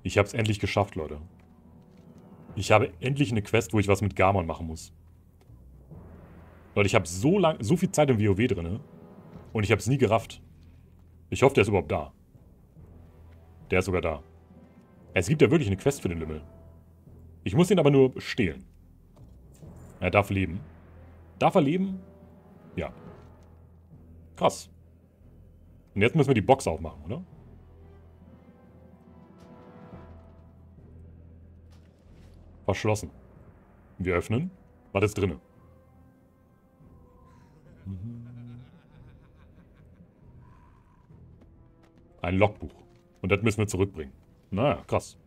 Ich habe es endlich geschafft, Leute. Ich habe endlich eine Quest, wo ich was mit Garmon machen muss. Leute, ich habe so viel Zeit im WoW drin und ich habe es nie gerafft. Ich hoffe, der ist überhaupt da. Der ist sogar da. Es gibt ja wirklich eine Quest für den Lümmel. Ich muss ihn aber nur stehlen. Er darf leben. Darf er leben? Ja. Krass. Und jetzt müssen wir die Box aufmachen, oder? Verschlossen. Wir öffnen. Was ist drinne? Ein Logbuch. Und das müssen wir zurückbringen. Naja, krass.